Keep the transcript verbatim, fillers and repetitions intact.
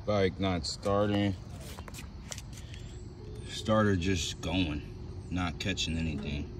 Bike not starting. Starter just going, not catching anything.